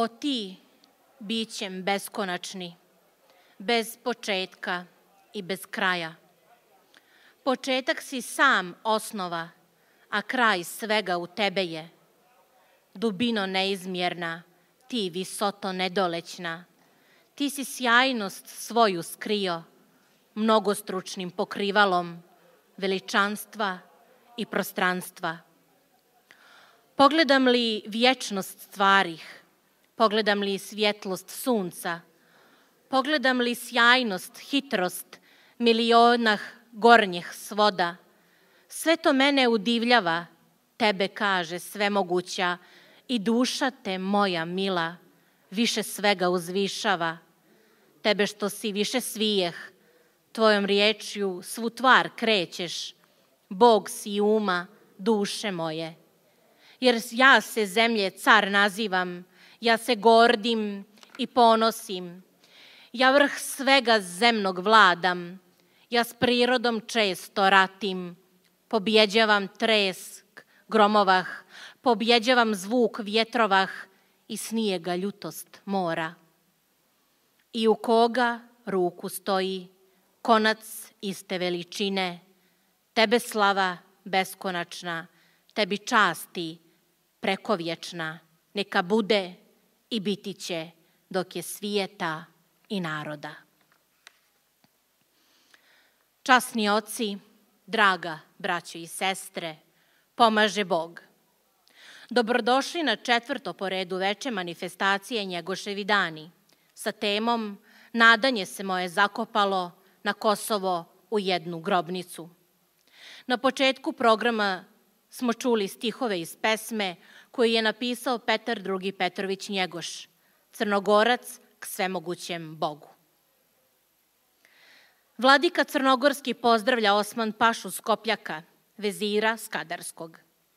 O ti, bićem beskonačni, bez početka i bez kraja. Početak si sam osnova, a kraj svega u tebe je. Dubino neizmjerna, ti visoto nedolećna, ti si sjajnost svoju skrio, mnogostručnim pokrivalom, veličanstva i prostranstva. Pogledam li vječnost stvarih, pogledam li svjetlost sunca, pogledam li sjajnost, hitrost milionah gornjih svoda, sve to mene udivljava, tebe kaže svemoguća i duša te moja mila više svega uzvišava. Tebe što si više svijeh, tvojom riječju svu tvar krećeš, Bog si uma duše moje. Jer ja se zemlje car nazivam, ja se gordim i ponosim, ja vrh svega zemnog vladam, ja s prirodom često ratim, pobjeđavam tresk gromovah, pobjeđavam zvuk vjetrovah i snijega ljutost mora. I u koga ruku stoji, konac iste veličine, tebe slava beskonačna, tebi časti prekovječna, neka bude i biti će dok je svijeta i naroda. Časni oci, draga braćo i sestre, pomaže Bog. Dobrodošli na 4. po redu veče manifestacije Njegoševi dani sa temom Nadanje se moje zakopalo na Kosovo u jednu grobnicu. Na početku programa smo čuli stihove iz pesme koju je napisao Petar II. Petrović Njegoš, Crnogorac k svemogućem Bogu. Vladika Crnogorski pozdravlja Osman Pašu Skopljaka, vezira Skadarskog.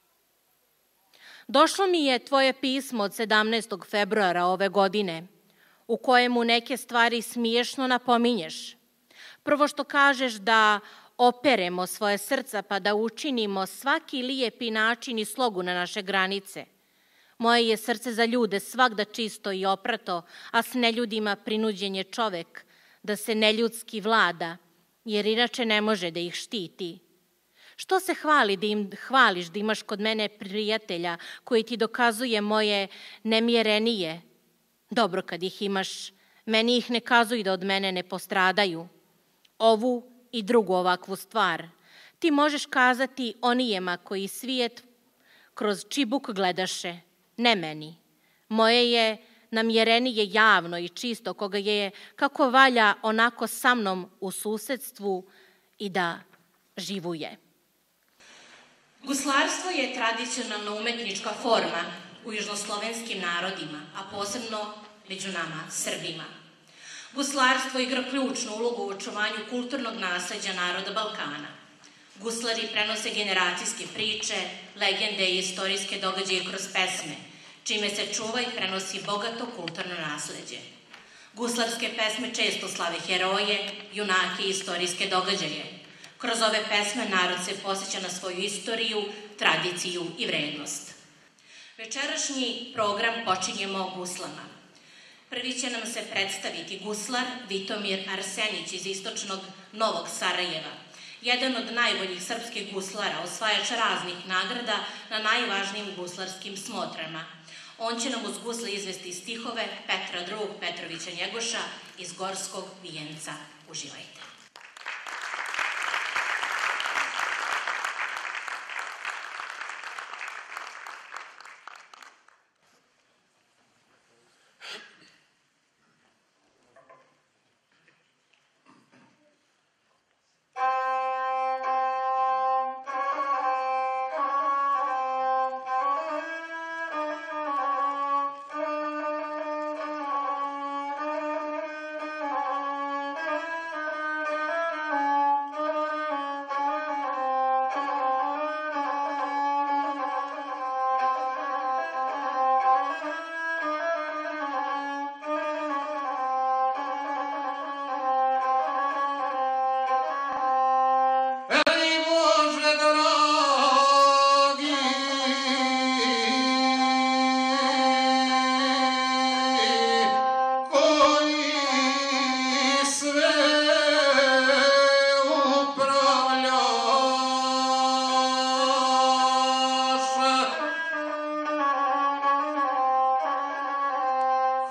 Došlo mi je tvoje pismo od 17. februara ove godine, u kojemu neke stvari smiješno napominješ. Prvo što kažeš da operemo svoje srca pa da učinimo svaki lijepi način i slogu na naše granice. Moje je srce za ljude svagda čisto i oprato, a s neljudima prinuđen je čovek da se neljudski vlada, jer inače ne može da ih štiti. Što se hvališ da imaš kod mene prijatelja koji ti dokazuje moje nemjerenije? Dobro kad ih imaš, meni ih ne kazuj da od mene ne postradaju. Ovu i drugu ovakvu stvar ti možeš kazati onijema koji svijet kroz čibuk gledaše, ne meni. Moje je namjerenije javno i čisto, koga je kako valja onako sa mnom u susedstvu i da živuje. Guslarstvo je tradicionalna umetnička forma u južnoslovenskim narodima, a posebno među nama, Srbima. Guslarstvo igra ključnu ulogu u očuvanju kulturnog nasleđa naroda Balkana. Guslari prenose generacijske priče, legende i istorijske događaje kroz pesme, čime se čuva i prenosi bogato kulturno nasleđe. Guslarske pesme često slave heroje, junake i istorijske događaje. Kroz ove pesme narod se posjeća na svoju istoriju, tradiciju i vrednost. Večerašnji program počinjemo guslama. Prvi će nam se predstaviti guslar Vitomir Arsenić iz istočnog Novog Sarajeva, jedan od najboljih srpskih guslara, osvajač raznih nagrada na najvažnijim guslarskim smotrama. On će nam uz gusle izvesti stihove Petra II. Petrovića Njegoša iz Gorskog vijenca. Uživajte.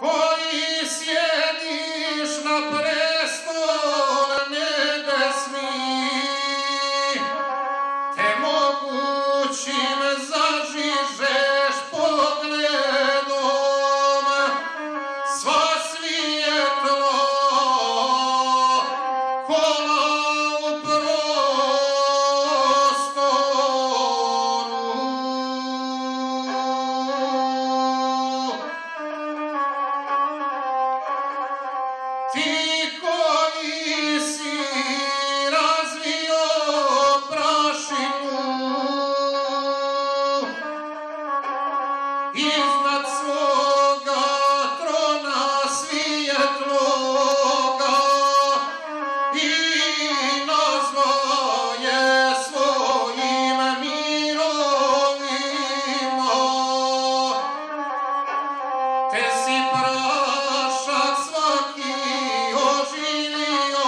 koji sjediš na prestol nebesni, te mogućim zažižeš pogledom sva svijetlo kola u prostoru. Ti koji si razvio prašinu iznad svoga trona svijetloga i nazvao je svojim mirovima, te si prašak svaki oživio,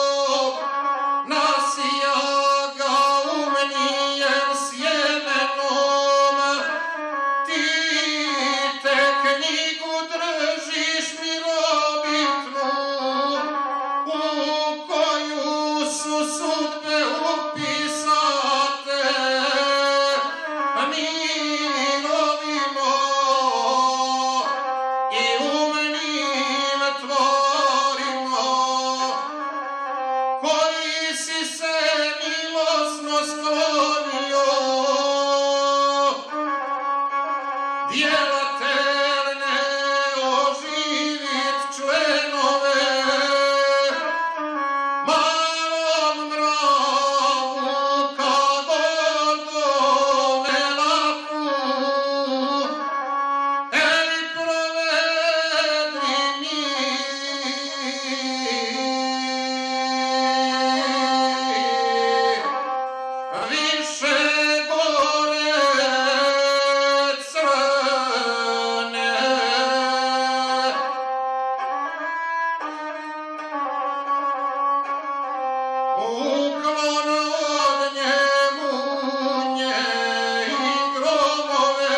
nasija ga umnijem sjemenom. Ti te knjigu držiš mirobitnu, u koju su sudbe upisate. Mi rovimo i umnim tvorimo, koji si se milosno sklonio, djelateljne oživit členove, malom mravu ka Golgome laku, eli provedri mi više gore crne. Uklon od njemunje i gromove,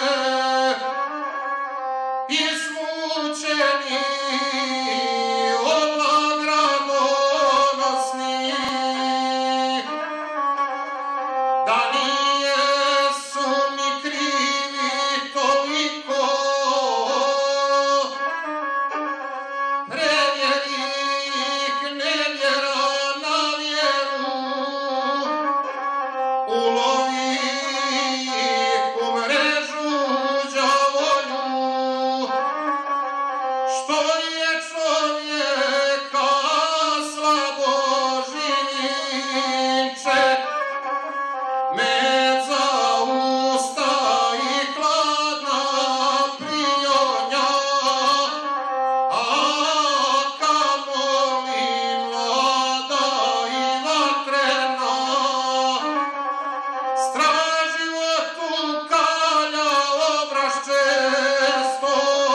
izmučeni obla gradonosni, da nijesu mi krivi toliko, prevjeri ih nevjera na vjeru, ulovi ih u mrežu đavolju, što je čovjeka slabo živinče, med za usta i hladna prionja, a kamoli mlada i vatrena, straživotu kalja obraš često.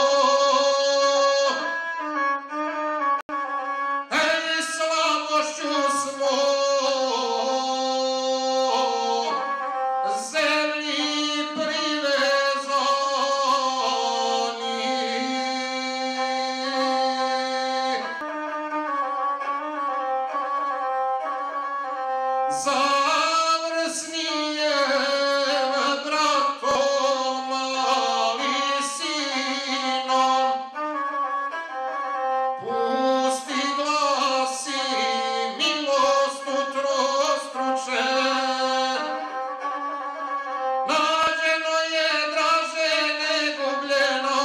Ej, slabošću smo zemlji privezani. Zavrsnijem bratom mali sinom, pusti glasi milost utrostruče. Nađeno je draže negubljeno,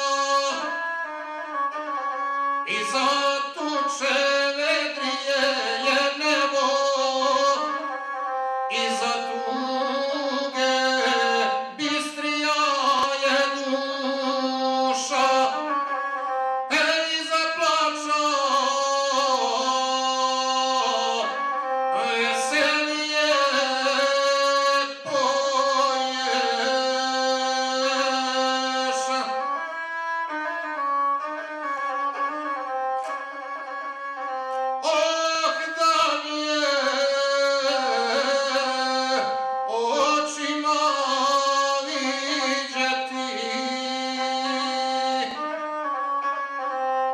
i za tuče vedrije je nebo, i za tuge bistrija je duša, i za plača veselije poješ.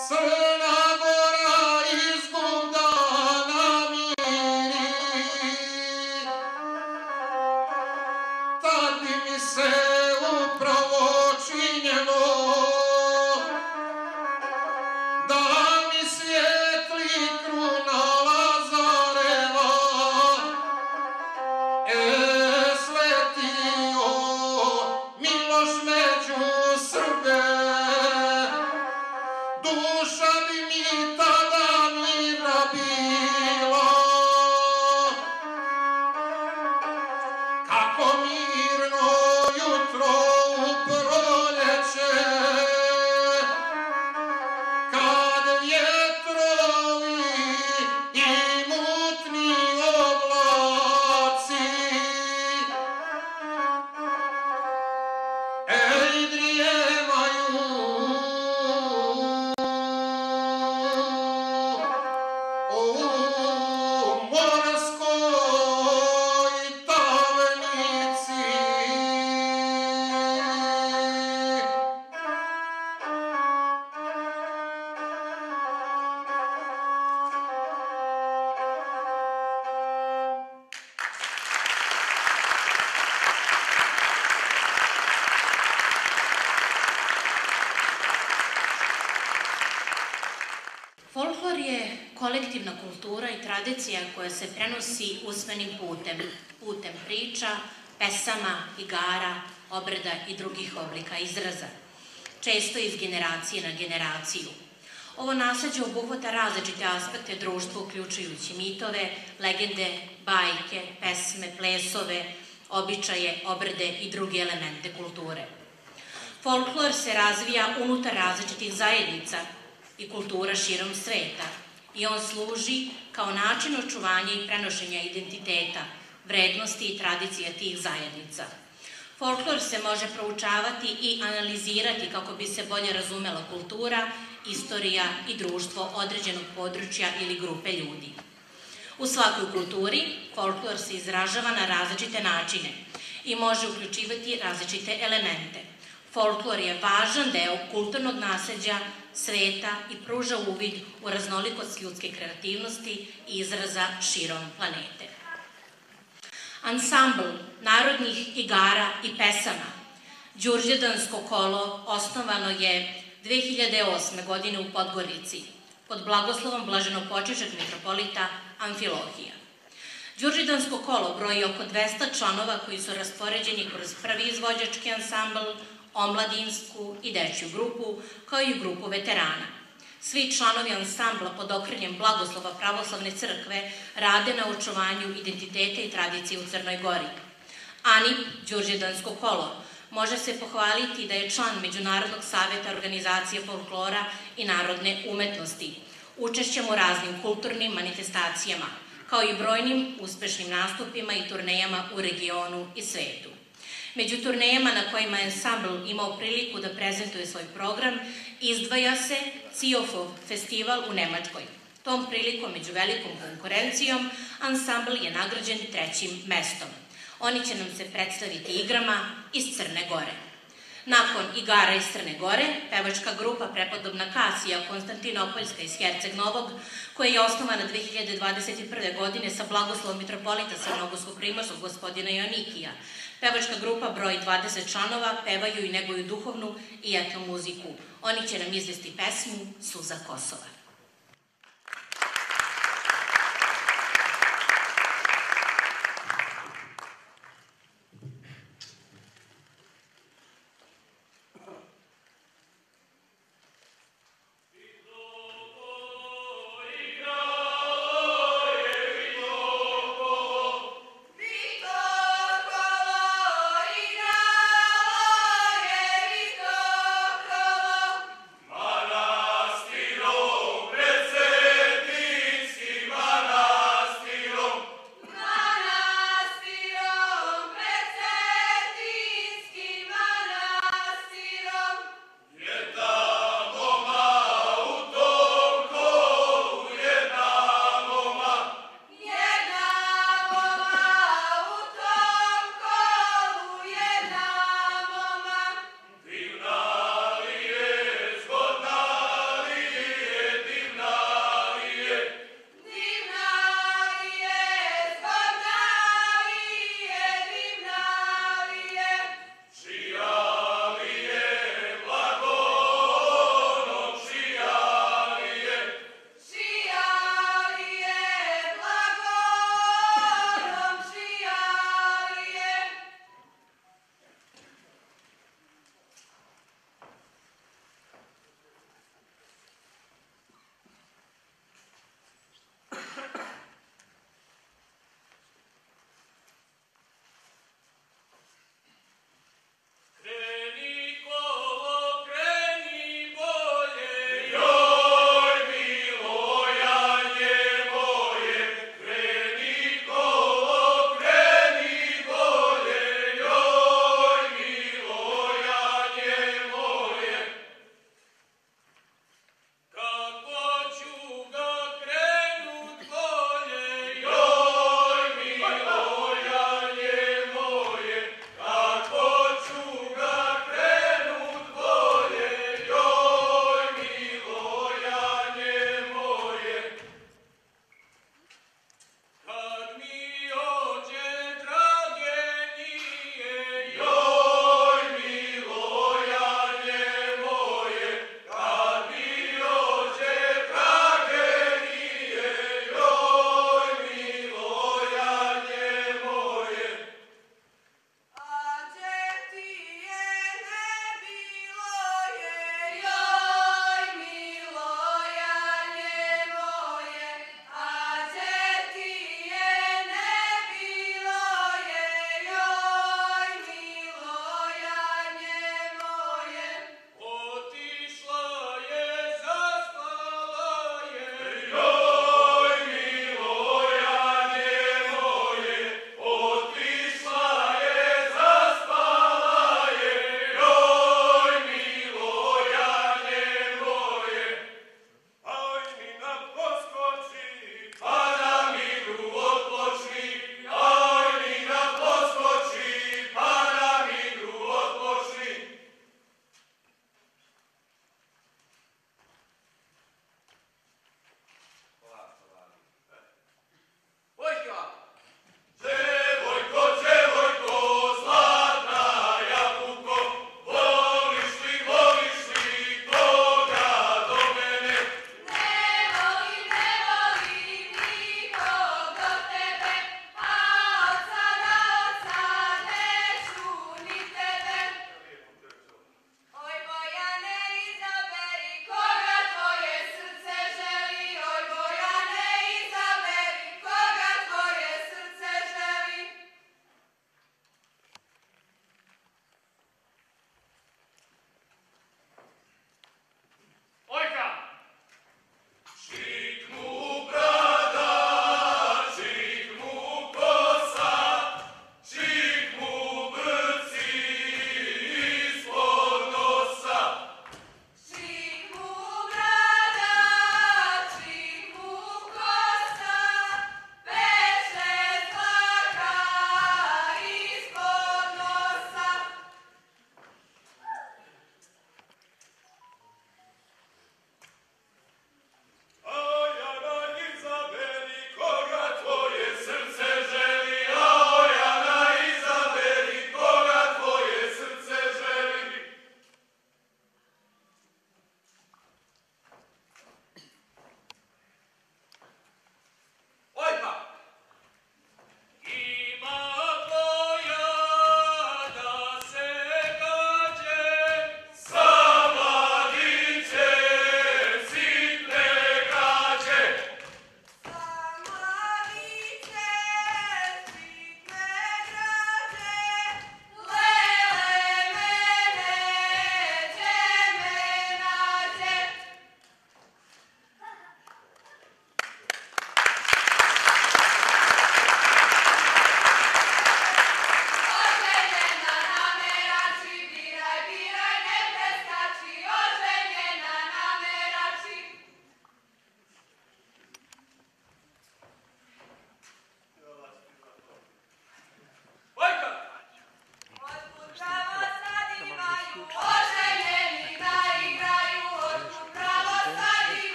Crna Gora izguba namiri, tad bi mi se upravo činjelo da mi svijetli kruna Lazareva sletio Miloš među Srbe. Duša bi mi tada mirna bila, kako mirno jutro u proljeće, kad vjetrovi i mutni oblaci drijemaju u morskoj tavanici. Folklor je kolektivna kultura i tradicija koja se prenosi usmenim putem priča, pesama, igara, obreda i drugih oblika izraza, često iz generacije na generaciju. Ovo nasleđe obuhvata različite aspekte društva, uključujući mitove, legende, bajke, pesme, plesove, običaje, obrede i druge elemente kulture. Folklor se razvija unutar različitih zajednica i kultura širom sveta i on služi kao način očuvanja i prenošenja identiteta, vrednosti i tradicija tih zajednica. Folklor se može proučavati i analizirati kako bi se bolje razumela kultura, istorija i društvo određenog područja ili grupe ljudi. U svakoj kulturi folklor se izražava na različite načine i može uključivati različite elemente. Folklor je važan deo kulturnog nasleđa sveta i pruža uvid u raznolikost ljudske kreativnosti i izraza širom planete. Ansambl narodnih igara i pesama Đurđevdansko kolo osnovano je 2008. godine u Podgorici pod blagoslovom blaženopočivšeg mitropolita Amfilohija. Đurđevdansko kolo broji oko 200 članova koji su raspoređeni kroz prvi izvođački ansambl, omladinsku i dečju grupu, kao i grupu veterana. Svi članovi ansambla pod okriljem blagoslova Pravoslavne crkve rade na očuvanju identiteta i tradicije u Crnoj Gori. ANIP, Đurđevdansko kolo, može se pohvaliti da je član Međunarodnog saveta organizacije folklora i narodne umetnosti, učešćem u raznim kulturnim manifestacijama, kao i brojnim uspešnim nastupima i turnejama u regionu i svetu. Među turnejama na kojima je ansambl imao priliku da prezentuje svoj program, izdvaja se Ciofov festival u Nemačkoj. Tom prilikom, među velikom konkurencijom, ansambl je nagrađen 3. mestom. Oni će nam se predstaviti igrama iz Crne Gore. Nakon igara iz Crne Gore, pevačka grupa Prepodobna Kasija Konstantinopoljska iz Herceg Novog, koja je osnovana 2021. godine sa blagoslovom mitropolita Crnogorsko-primorskog gospodina Joanikija. Pevačka grupa broji 20 članova, pevaju i neguju duhovnu i etno muziku. Oni će nam izvesti pesmu Suza Kosova. Manastiro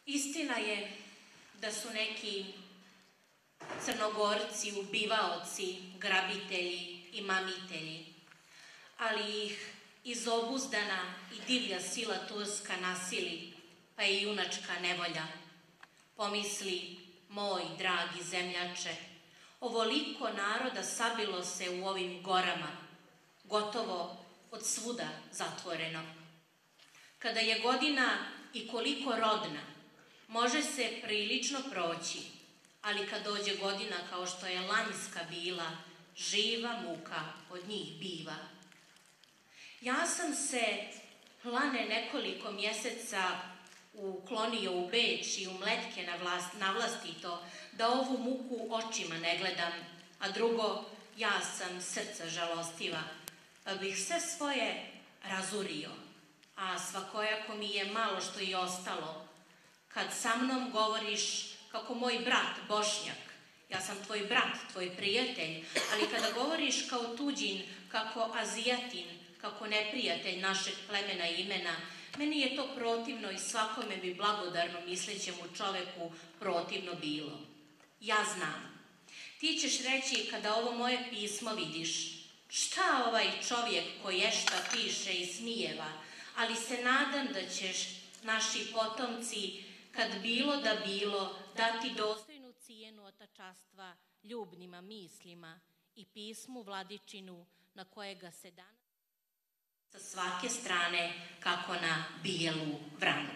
Istina je da su neki Crnogorci ubivaoci, grabitelji i mamitelji, ali ih izobuzdana i divlja sila Turska nasili, pa i junačka nevolja. Pomisli, moj dragi zemljače, ovoliko naroda sabilo se u ovim gorama, gotovo od svuda zatvoreno. Kada je godina i koliko rodna, može se prilično proći, ali kad dođe godina kao što je lanjska bila, živa muka od njih biva. Ja sam se lane nekoliko mjeseca uklonio u Beč i u Mletke navlastito, da ovu muku očima ne gledam, a drugo, ja sam srca žalostiva, pa bih sve svoje razurio, a svakojako mi je malo što i ostalo. Kad sa mnom govoriš kako moj brat Bošnjak, ja sam tvoj brat, tvoj prijatelj, ali kada govoriš kao tuđin, kako Azijatin, kako neprijatelj našeg plemena i imena, meni je to protivno i svakome bi blagodarno mislećemu čoveku protivno bilo. Ja znam. Ti ćeš reći kada ovo moje pismo vidiš, šta ovaj čovjek koješta piše i smijeva, ali se nadam da ćeš naši potomci, kad bilo da bilo, dati dostojnu cijenu otačastva ljubnima mislima i pismu Vladičinu na kojega se danas sa svake strane kako na bijelu vranu.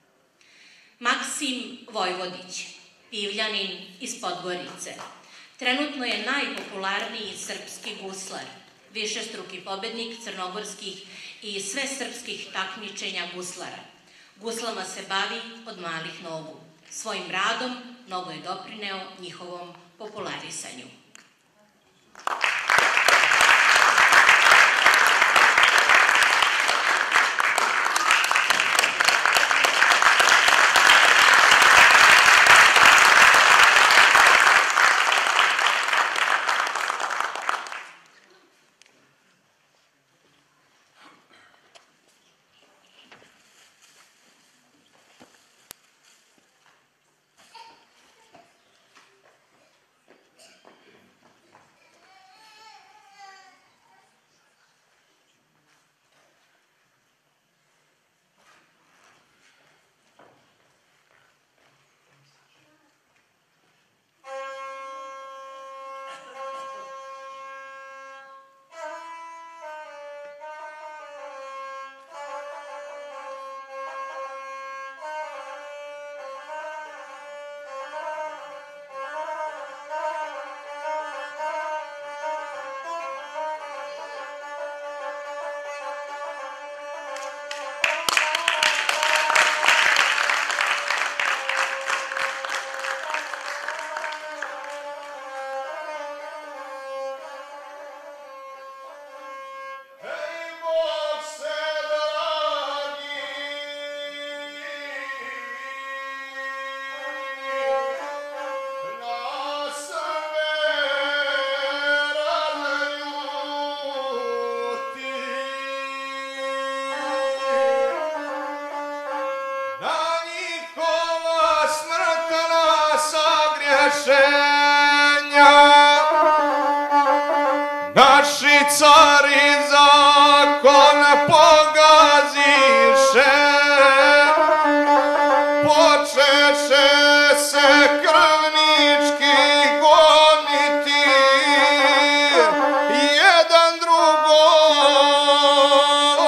Maksim Vojvodić, Pivljanin iz Podgorice, trenutno je najpopularniji srpski guslar, višestruki pobednik crnogorskih i svesrpskih takmičenja guslara. Guslama se bavi od malih nogu. Svojim radom mnogo je doprineo njihovom popularisanju. Naši cari zakon pogaziše, počeše se krvnički goniti, jedan drugom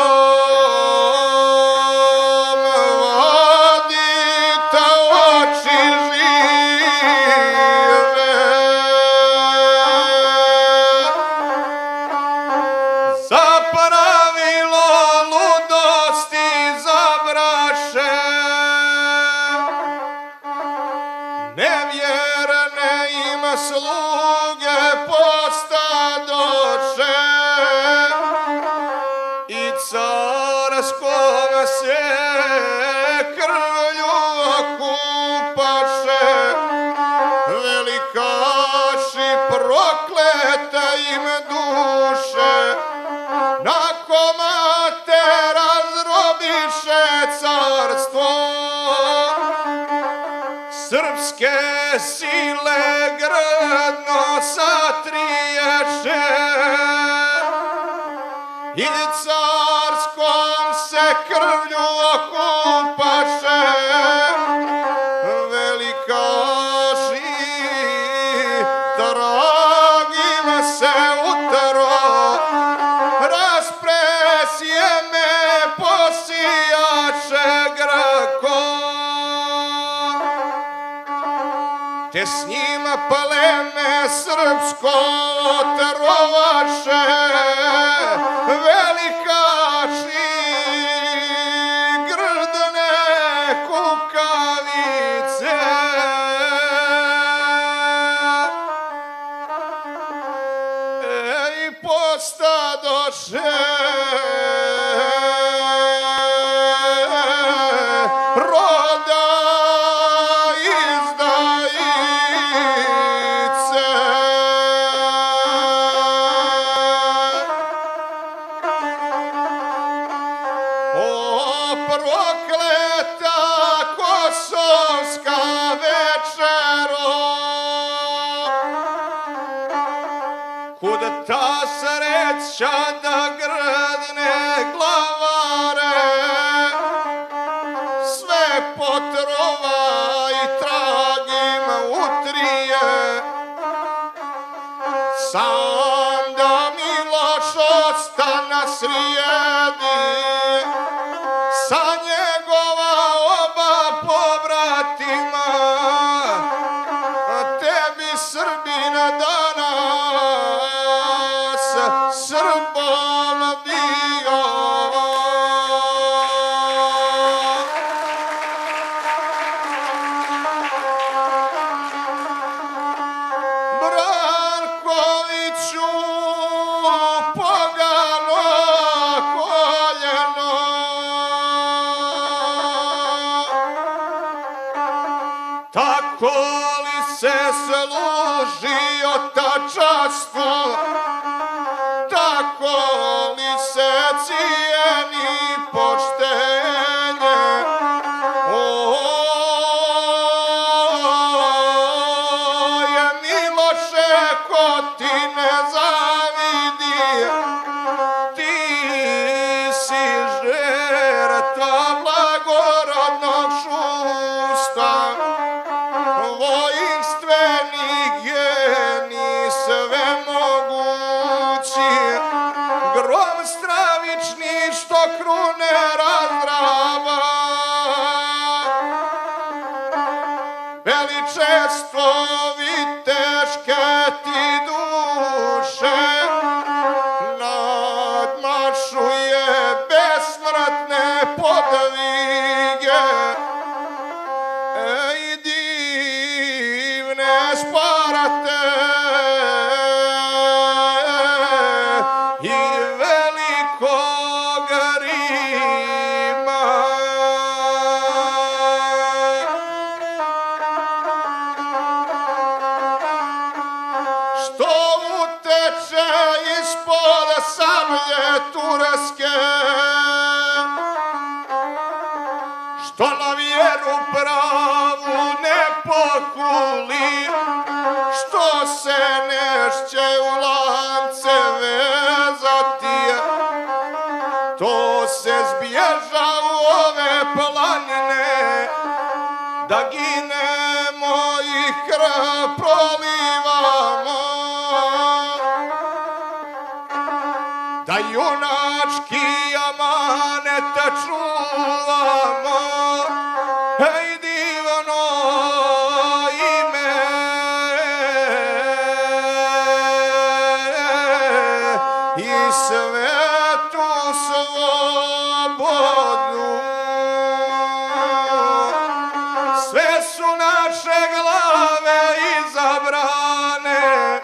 vadite oči žive. Za pravilo ludosti zabraše, nevjerne im sluge postadoše i carskom se krvlju okupaše, velikaši prokleta im duše, na komate razrobiše carstvo. srpske sile grdno satriješe i carskom se krvlju okupaše velikaši, dragima se utro, raspresje me posijaše grko, te s njima pleme srpsko otrovaše velikaši, grdne kukavice. I postadoše roda izdajice. O prokleta kosovska večero, kud ta sreća da grdne glavare sve potrova i tragim utrije, sam da Miloš ostana srijedi sa njegova oba pobratima, tebi Srbina danas Srbom bio. Brankoviću pogano koljeno, tako li se služi otačanstvu, tako li se cijeni poštenje? Oje Miloše, ko ti ne zavidi, ti si žrtva blagorodnog šusta, vojinstveni genij svemogući, grom stravični što krune razdrava, veličestvo viteške ti duše nadmašuje besmrtne podvige i divne Sparte i velikog Rima. Što uteče ispod sablje turske, što na vjeru pravu ne pohuli, što se nešće u lance vezati, to se zbježa u ove planine, da ginemo i krv prolivamo, da junački amanet čuvamo, ej divno ime i svetu slobodu. Sve su naše glave izabrane,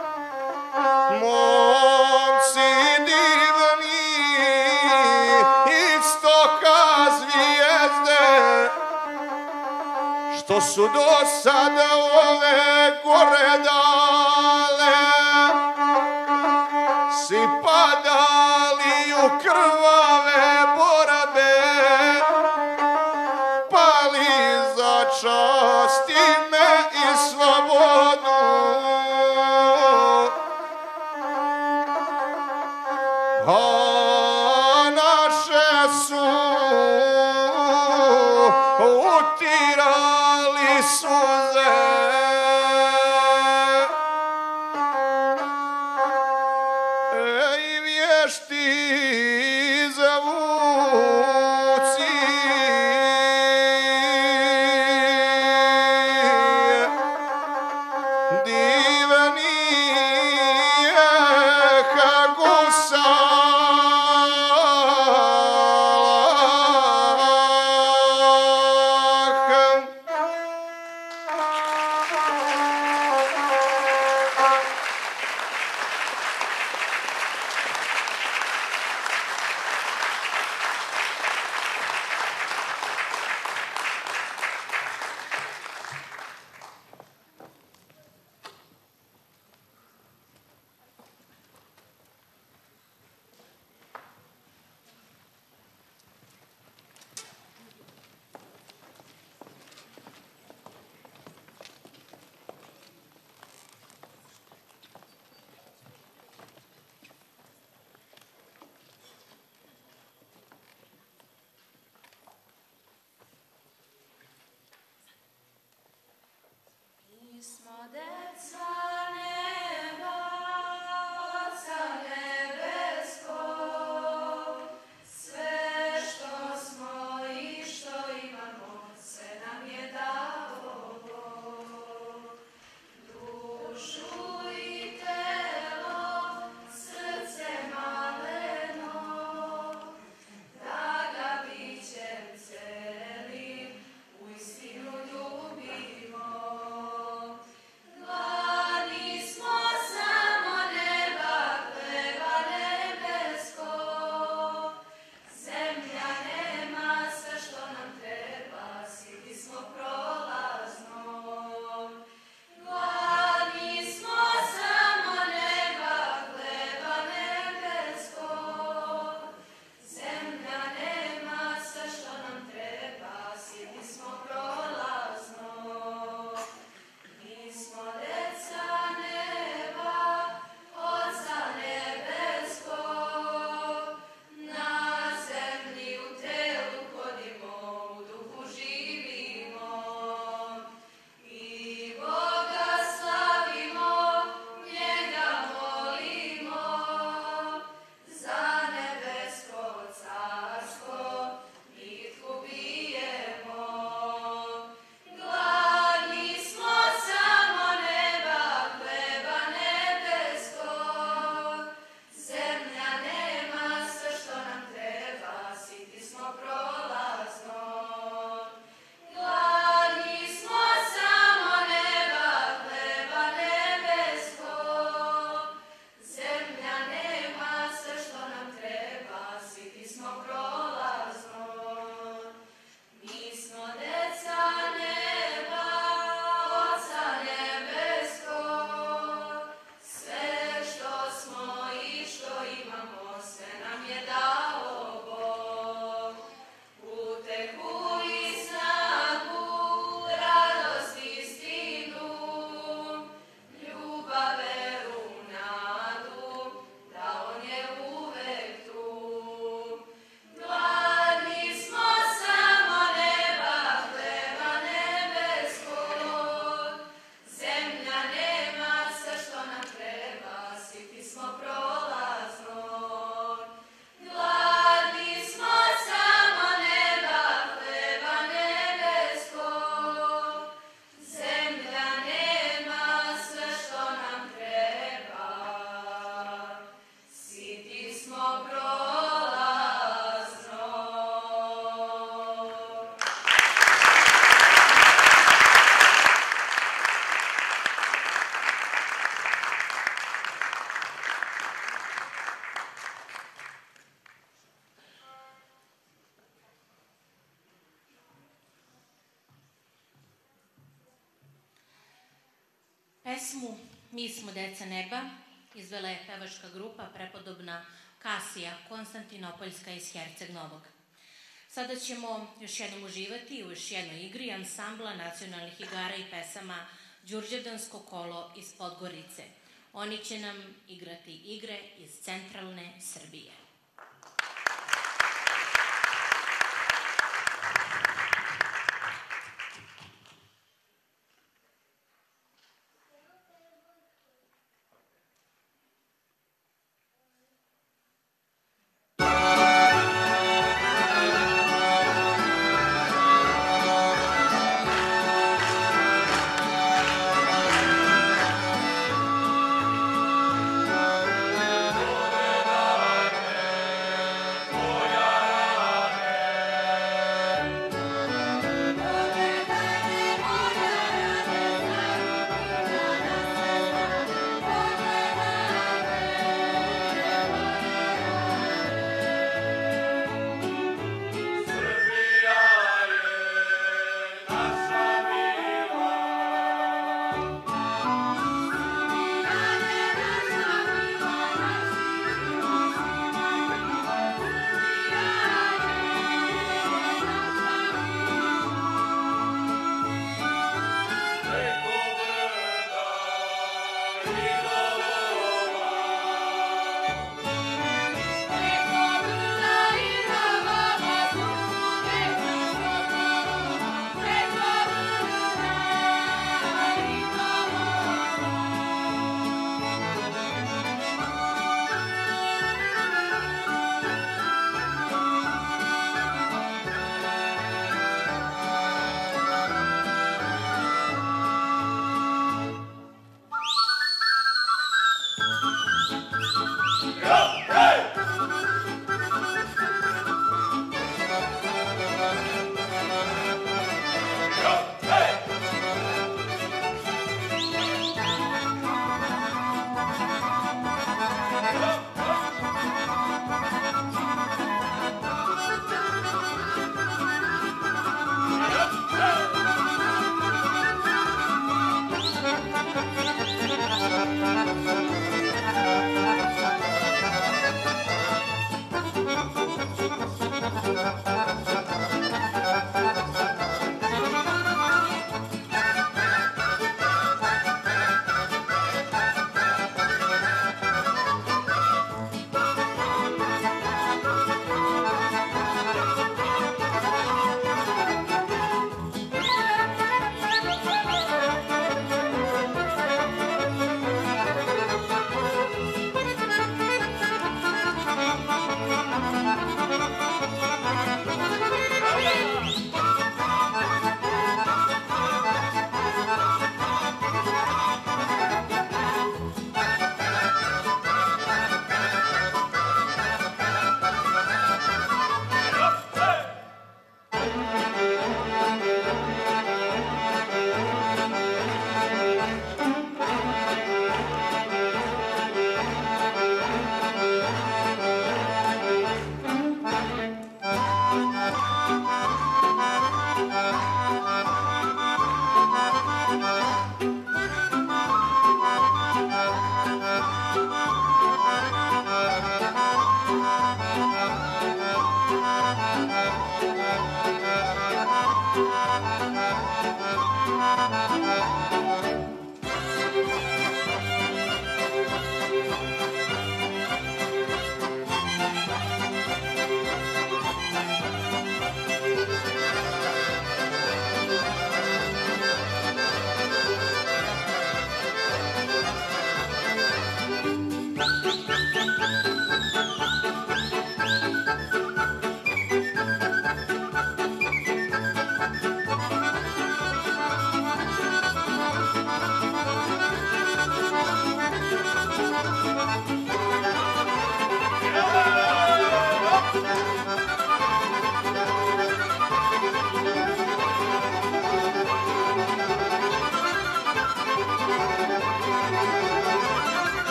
momci divni, istoka zvijezde, što su do sada ove gore dale, si padali u krvave borbe, pali za čast istine i slobodu. A naše su utirali suze. I vješti zavuci divni je kako Pesmu Mi smo deca neba izvela je pevačka grupa prepodobna Kasija Konstantinopoljska iz Herceg Novog. Sada ćemo još jednom uživati u još jednoj igri ansambla nacionalnih igara i pesama Đurđevdansko kolo iz Podgorice. Oni će nam igrati igre iz centralne Srbije.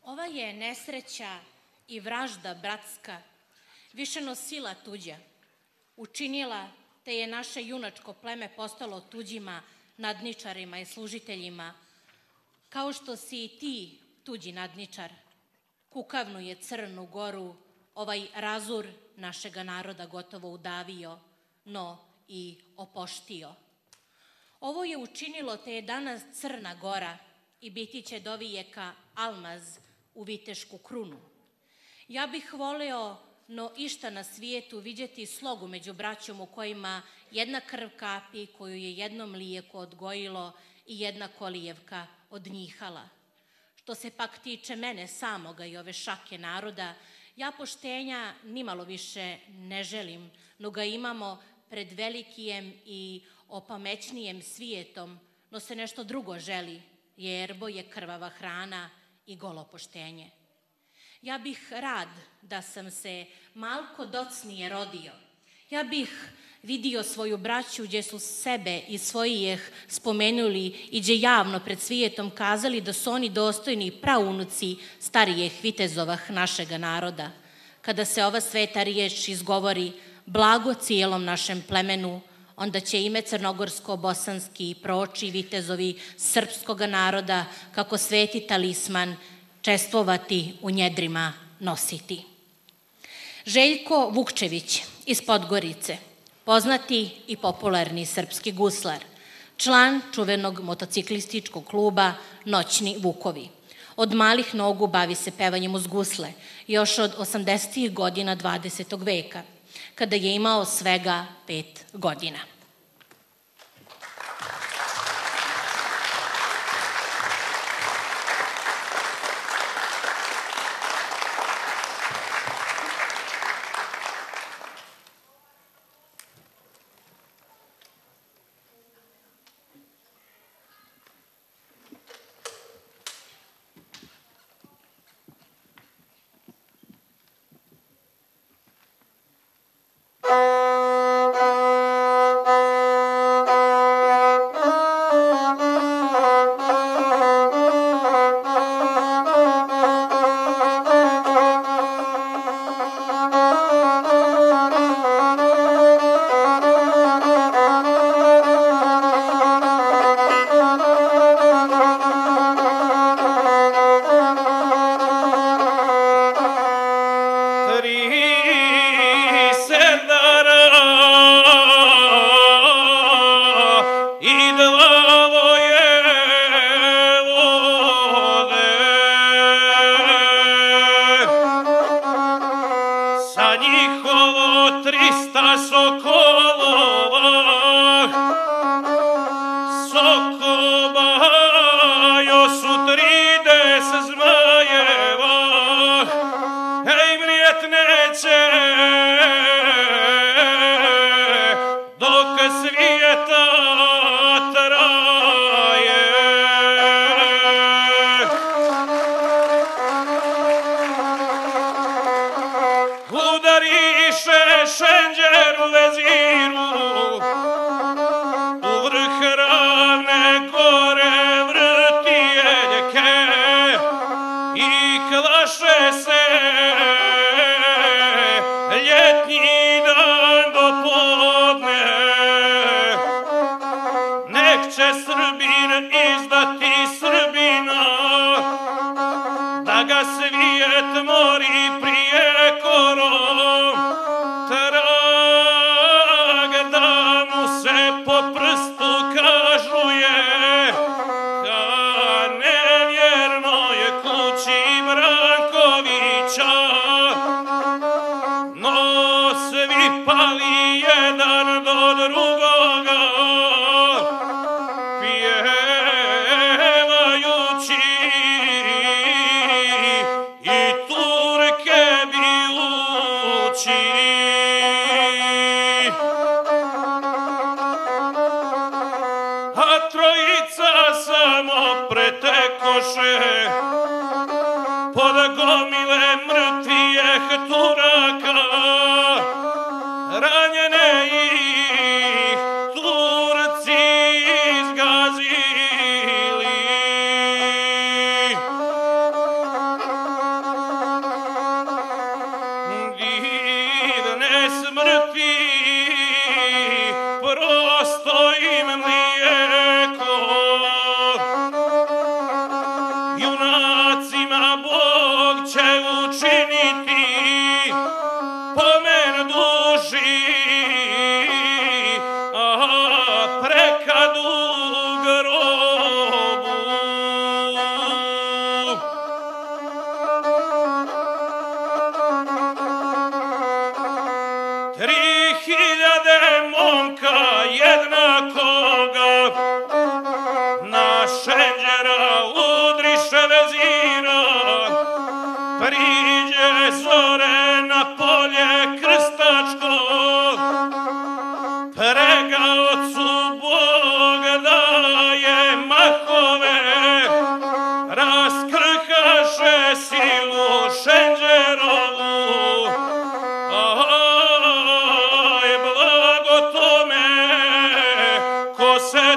Ova je nesreća i vražda bratska, više no sila tuđa, učinila te je naše junačko pleme postalo tuđima, nadničarima i služiteljima, kao što si i ti tuđi nadničar. Kukavnu je Crnu Goru ovaj razur našega naroda gotovo udavio, no i opoštio. Ovo je učinilo te je danas Crna Gora i biti će dovijeka almaz u vitešku krunu. Ja bih voleo, no išta na svijetu, vidjeti slogu među braćom u kojima jedna krv kapi koju je jedno mlijeko odgojilo i jedna kolijevka odnjihala. Što se pak tiče mene samoga i ove šake naroda, ja poštenja nimalo više ne želim, no ga imamo pred velikijem i opamećnijem svijetom, no se nešto drugo želi, jerbo je krvava hrana i golo poštenje. Ja bih rad da sam se malko docnije rodio. Ja bih vidio svoju braću gdje su sebe i svojih spomenuli i gdje javno pred svijetom kazali da su oni dostojni praunuci starijih vitezovah našega naroda. Kada se ova sveta riječ izgovori blago cijelom našem plemenu, onda će ime crnogorsko-bosanski proči vitezovi srpskoga naroda kako sveti talisman čestvovati u njedrima nositi. Željko Vukčević iz Podgorice, poznati i popularni srpski guslar, član čuvenog motociklističkog kluba Noćni Vukovi. Od malih nogu bavi se pevanjem uz gusle, još od 80. godina 20. veka, kada je imao svega 5 godina.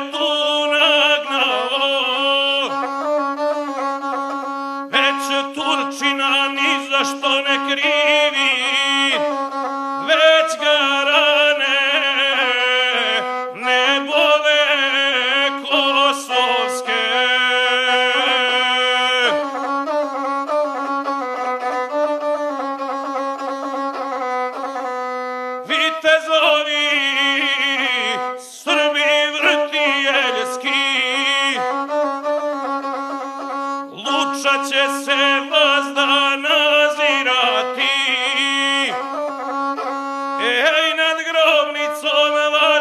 tu nagnao, već Turčina ni za što ne krivi, već ga rane ne bole kosovske. Vitezovi Srbi vrtijeljski, Luča će se vazda nazirati, ej nad grobnicom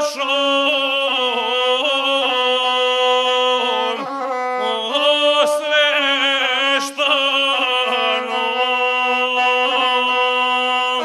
vašom osveštanom.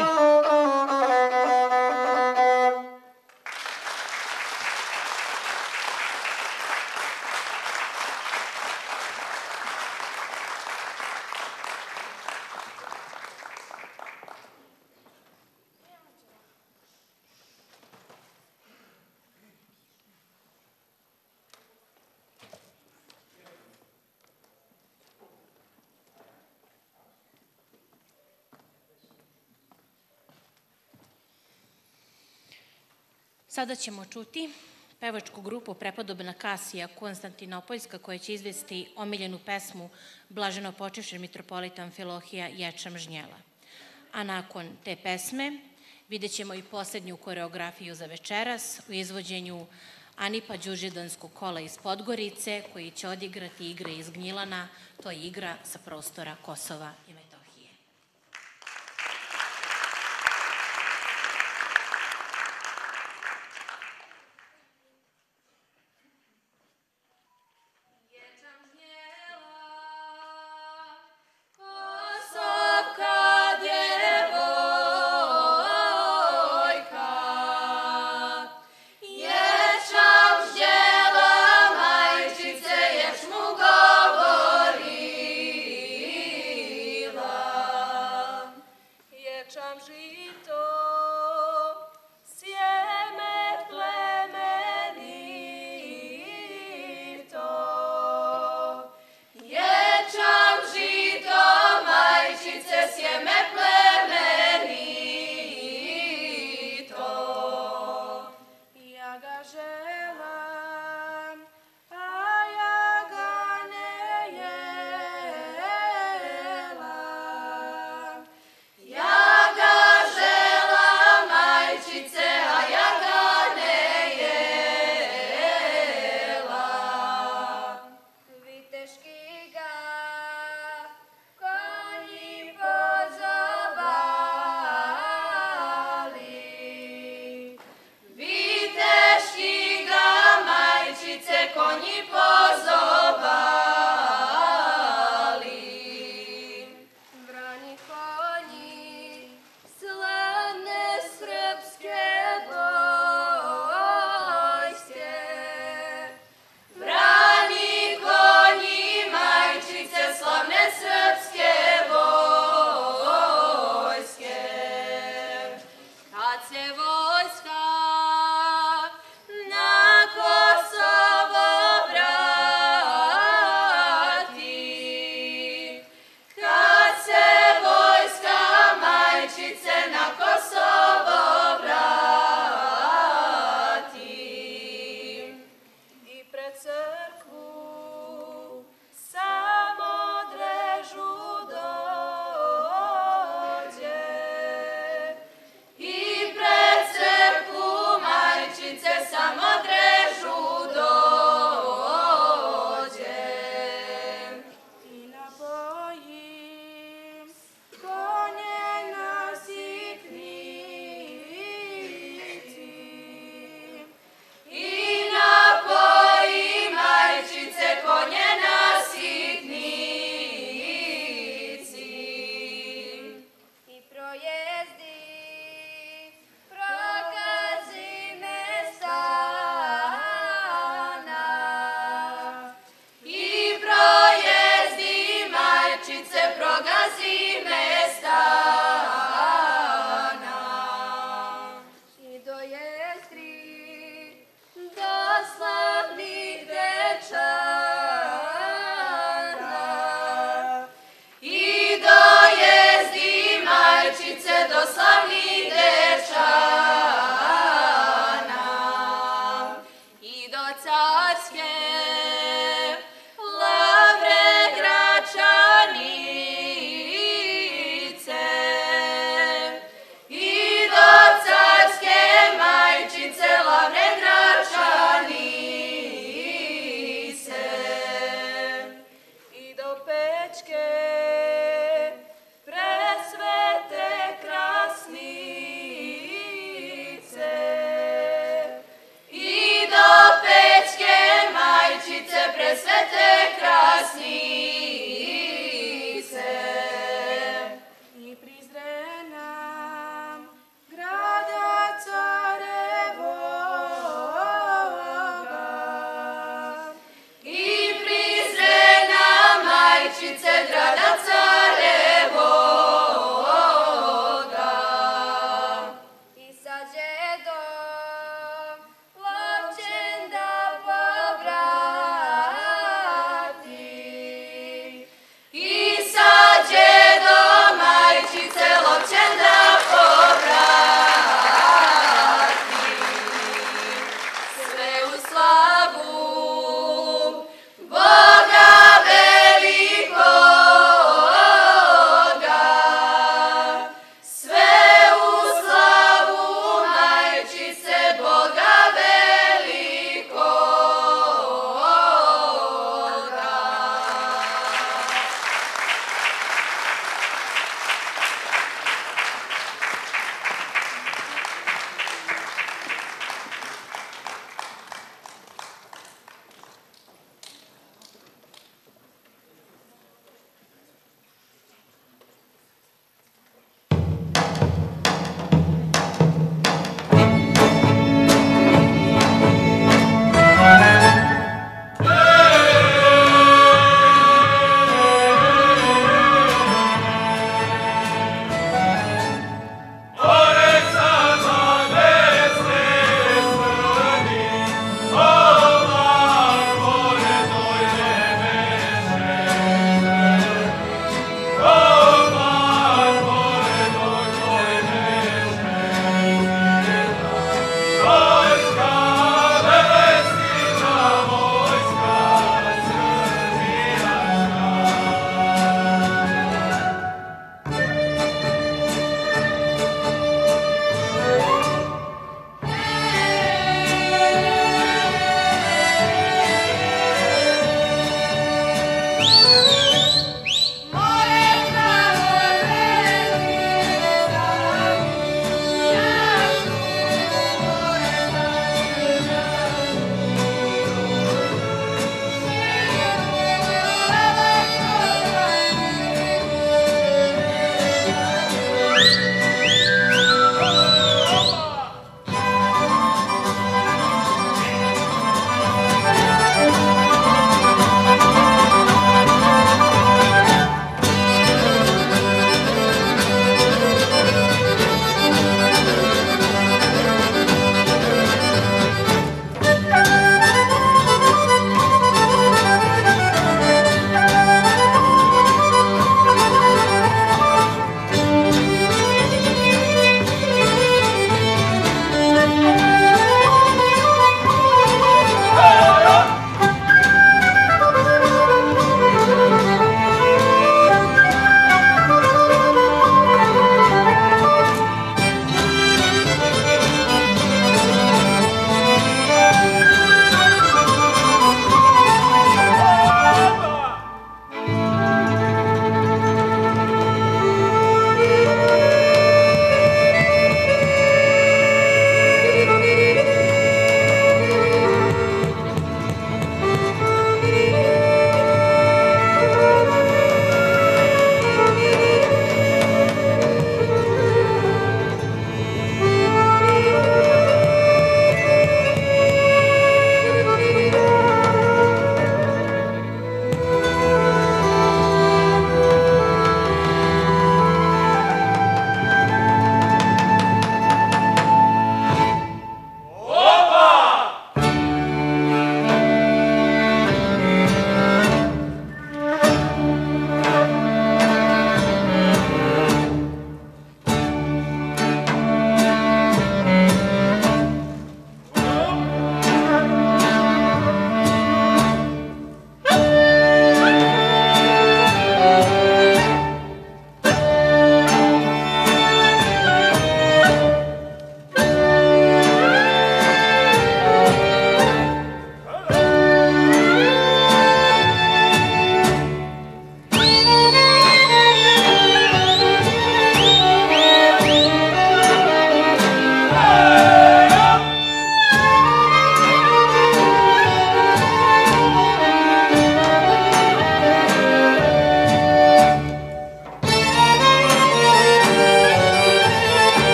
Sada ćemo čuti pevačku grupu Prepodobna Kasija Konstantinopoljska koja će izvesti omiljenu pesmu blaženopočivši mitropolita Amfilohija Ječam žnjela. A nakon te pesme vidjet ćemo i posljednju koreografiju za večeras u izvođenju Anipa Đurđedanskog kola iz Podgorice koji će odigrati igre iz Gnjilana, to je igra sa prostora Kosova i Metohije.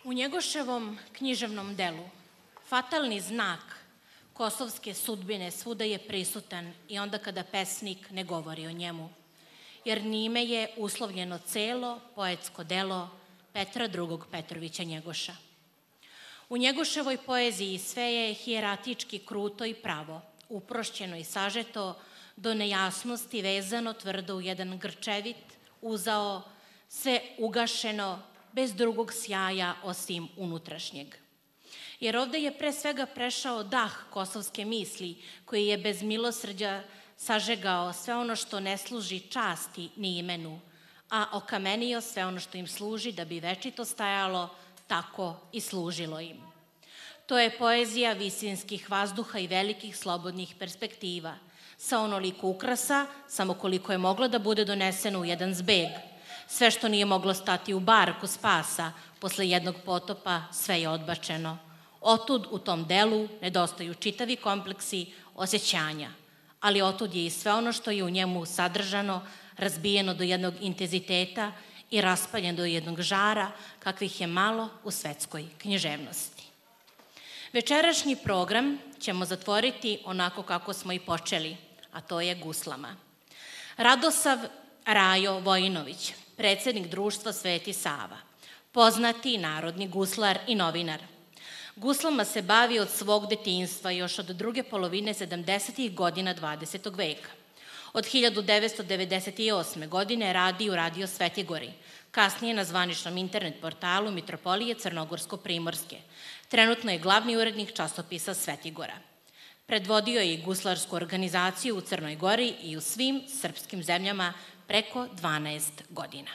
U Njegoševom književnom delu fatalni znak kosovske sudbine svuda je prisutan i onda kada pesnik ne govori o njemu, jer njime je uslovljeno celo poetsko delo Petra II. Petrovića Njegoša. U Njegoševoj poeziji sve je hijeratički kruto i pravo, uprošćeno i sažeto, do nejasnosti vezano tvrdo u jedan grčevit, uzao, sve ugašeno, bez drugog sjaja osim unutrašnjeg. Jer ovde je pre svega prešao dah kosovske misli, koji je bez milosrđa sažegao sve ono što ne služi časti ni imenu, a okamenio sve ono što im služi da bi večito stajalo, tako i služilo im. To je poezija visinskih vazduha i velikih slobodnih perspektiva, sa onoliko ukrasa, samo koliko je moglo da bude doneseno u jedan zbeg. Sve što nije moglo stati u barku spasa, posle jednog potopa, sve je odbačeno. Otud u tom delu nedostaju čitavi kompleksi osjećanja, ali otud je i sve ono što je u njemu sadržano, razbijeno do jednog intenziteta i raspaljeno do jednog žara, kakvih je malo u svetskoj književnosti. Večerašnji program ćemo zatvoriti onako kako smo i počeli, a to je guslama. Radosav Rajo Vojinović, predsednik društva Sveti Sava, poznati narodni guslar i novinar. Guslama se bavi od svog detinjstva još od druge polovine 70. godina 20. veka. Od 1998. godine radi u Radio Svetigori, kasnije na zvaničnom internet portalu Mitropolije Crnogorsko-Primorske. Trenutno je glavni urednik časopisa Svetigora. Predvodio je i guslarsku organizaciju u Crnoj Gori i u svim srpskim zemljama preko 12 godina.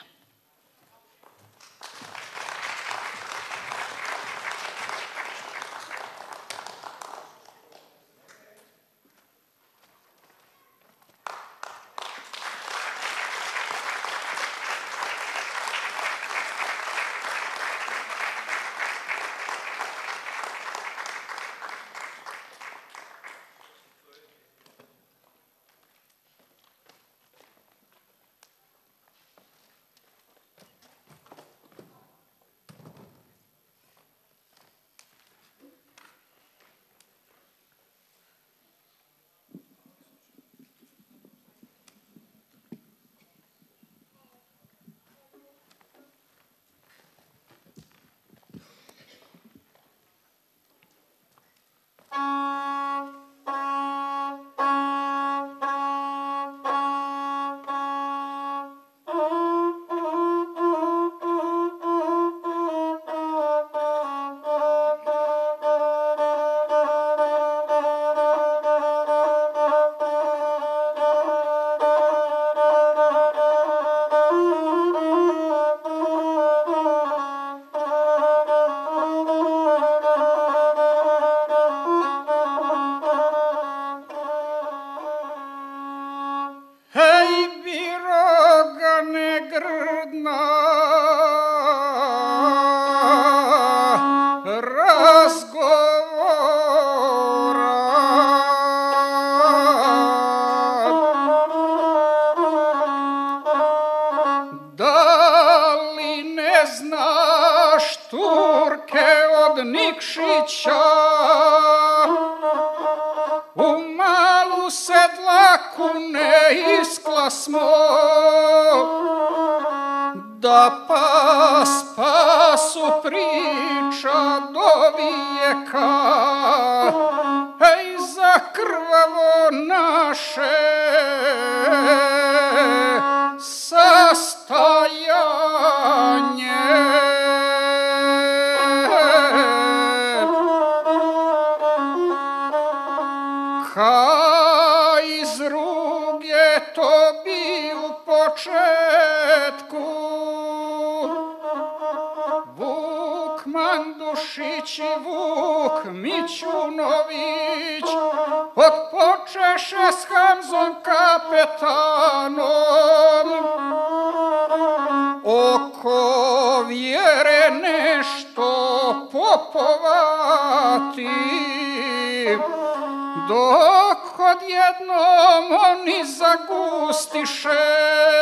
Dok odjednom oni zagustiše,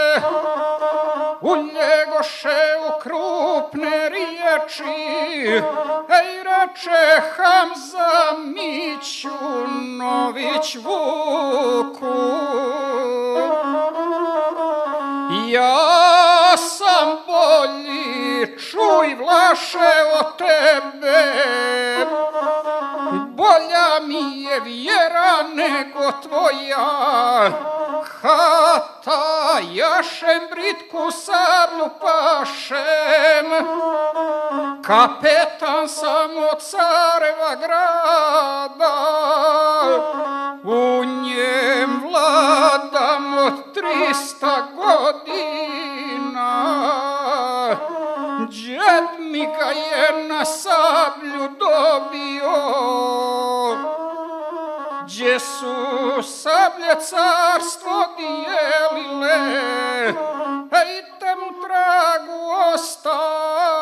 uljegoše u krupne riječi, ej reče Hamza Mićunović Vuku, ja sam bolji, čuj Vlaše, od tebe, bolja mi je vjera nego tvoja, hata jašem, britku sablju pašem, kapetan sam od careva grada, u njem vladam od 300 godina, džed mi ga je na sablju dobio, gdje su sablje carstvo dijelile, ej tam tragu osta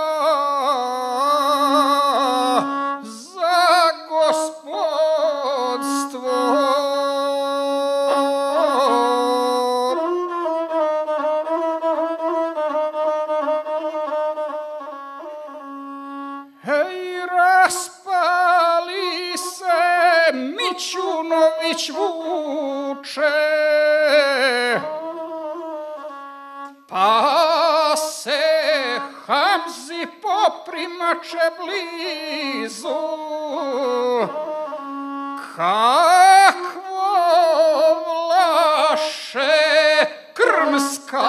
za gospodstvo. Ej, raspali se Mićunović Vuče, pa se Hamzi poprimače blizu, kakvo Vlaše krmska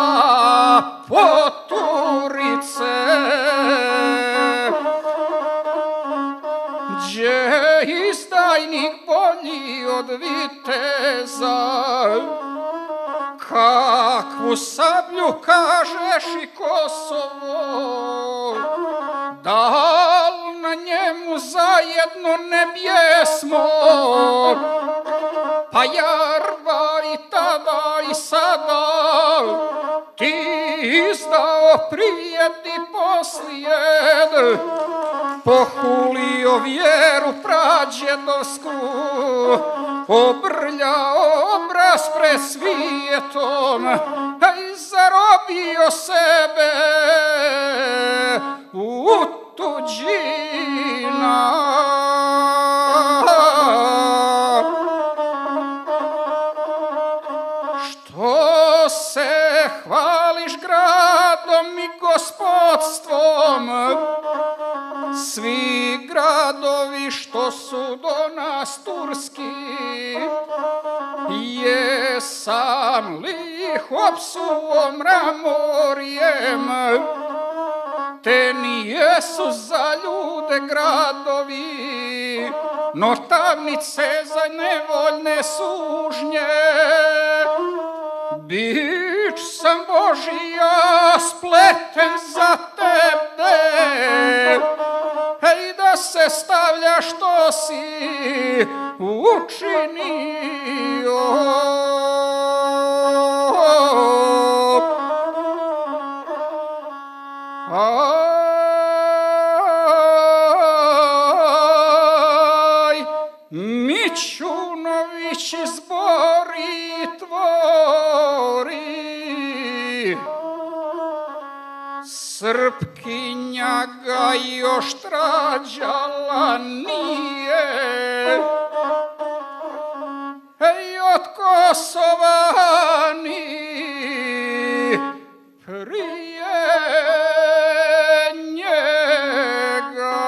poturice, gdje izdajnik bolji od viteza, kakvu sablju kažeš i Kosovo, da li na njemu zajedno ne bjesmo, pa Jarba i tada i sada, ti izdao prijed i poslijed, pohulio vjeru prađedovsku, obrljao obraz pred svijetom, a i zarobio sebe u tuđina. Što se hvališ gradom i gospodstvom, svi gradovi što su do nas turski, jesam li ih opsuo mramorjem, te nijesu za ljude gradovi, no tamnice za nevoljne sužnje. Bič sam Božija spleten za tebe, ej da se stavlja što si učinio. Aj, Mićunović zbori tvori, Srpkinja ga još trađala nije, ej od Kosova ni prije njega.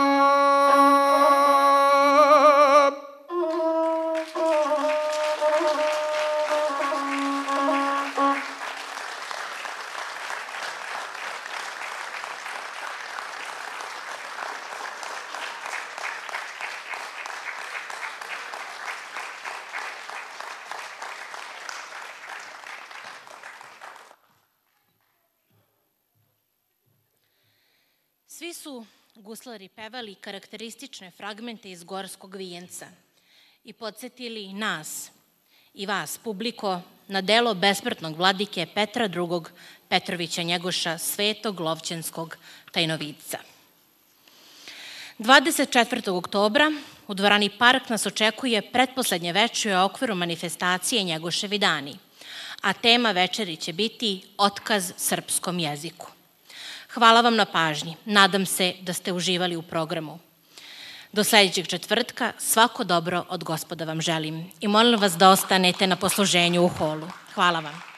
Svi su guslari pevali karakteristične fragmente iz Gorskog vijenca i podsjetili nas i vas, publiko, na delo besmrtnog vladike Petra II. Petrovića Njegoša, svetog lovćenskog tajnovidca. 24. oktobra U dvorani Park nas očekuje pretposlednje večer u okviru manifestacije Njegoševi dani, a tema večeri će biti otkaz srpskom jeziku. Hvala vam na pažnji. Nadam se da ste uživali u programu. Do sledećeg četvrtka svako dobro od Gospoda vam želim i molim vas da ostanete na posluženju u holu. Hvala vam.